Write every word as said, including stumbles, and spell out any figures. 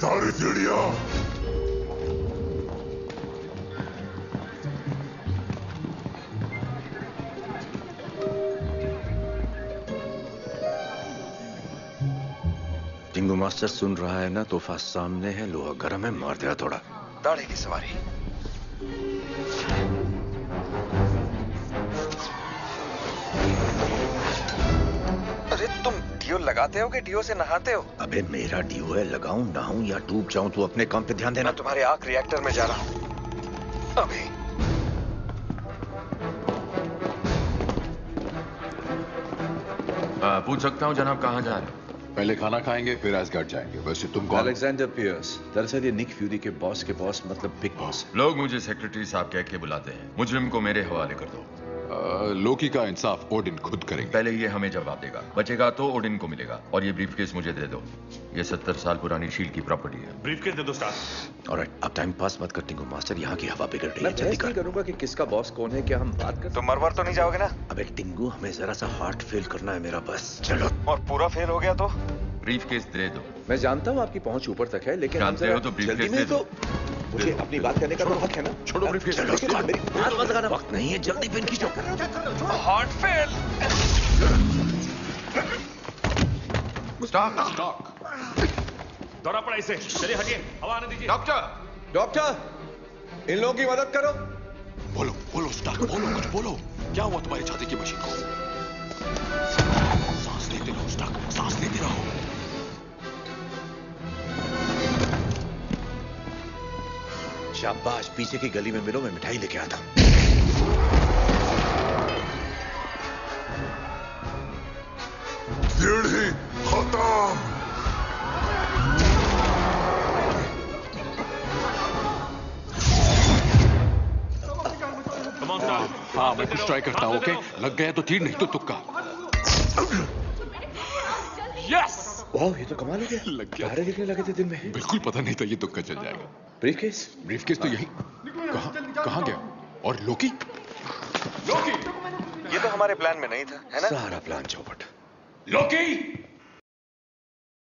सारी सीढ़ियां। टिंगू मास्टर सुन रहा है ना? तोहफा सामने है, लोहा गर्म है, मार दिया थोड़ा। दाढ़ी की सवारी। अरे तुम डियो लगाते हो कि डियो से नहाते हो? अबे मेरा डियो है, लगाऊं नहाऊं या डूब जाऊं तू अपने काम पे ध्यान देना। मैं तुम्हारे आग रिएक्टर में जा रहा हूं अभी। आ, पूछ सकता हूं जनाब कहां जा रहे हैं? पहले खाना खाएंगे फिर एस्गार्ड जाएंगे। वैसे तुम कौन? Alexander Pierce. दरअसल ये निक फ्यूरी के बॉस के बॉस मतलब बिग बॉस। लोग मुझे सेक्रेटरी साहब कह के बुलाते हैं। मुजरिम को मेरे हवाले कर दो। आ, लोकी का इंसाफ ओडिन खुद करेंगे। पहले ये हमें जवाब देगा, बचेगा तो ओडिन को मिलेगा। और ये ब्रीफकेस मुझे दे दो। ये सत्तर साल पुरानी शील की प्रॉपर्टी है। ब्रीफकेस दे दो स्टार। ऑलराइट, अब टाइम पास मत कर टिंगू मास्टर, यहाँ की हवा बिगड़ रही है। मैं जल्दी कर करूंगा कि किसका बॉस कौन है। क्या हम बात कर? तुम मरवर तो नहीं जाओगे ना? अबे टिंगू, हमें जरा सा हार्ट फेल करना है मेरा, बस चलो। और पूरा फेल हो गया तो ब्रीफकेस दे दो। मैं जानता हूँ आपकी पहुंच ऊपर तक है, लेकिन जानते हो तो ब्रीफकेस दे दो। मुझे अपनी बात करने का तो हक है ना। छोड़ो ब्रीफकेस। मेरी बात मत लगाना। वक्त नहीं है, जल्दी पिन खींचो। Heart fail. Stop stop. दौरा पड़ा इसे। चलिए हटिए, हवा आने दीजिए। डॉक्टर डॉक्टर, इन लोगों की मदद करो। बोलो बोलो स्टार्क, बोलो कुछ बोलो। क्या हुआ तुम्हारी छाती की मशीन को? सांस लेते रहो स्टार्क, सांस लेते रहो। शाबाश, पीछे की गली में मिलो, मैं मिठाई लेके आता हूं। सीढ़ी खत्म। हाँ मैं कुछ ट्राई करता हूँ। ओके, लग गया तो तीर, नहीं तो तुक्का। यस! वाह, ये तो कमाल हो गया। लग गया। तारे गिरने लगे थे दिन में। बिल्कुल पता नहीं था ये तुक्का चल जाएगा। ब्रीफकेस? ब्रीफकेस तो यही। कहाँ कहाँ गया? और लोकी? लोकी! ये तो हमारे प्लान में नहीं था, है ना? सारा प्लान चौपट। लोकी!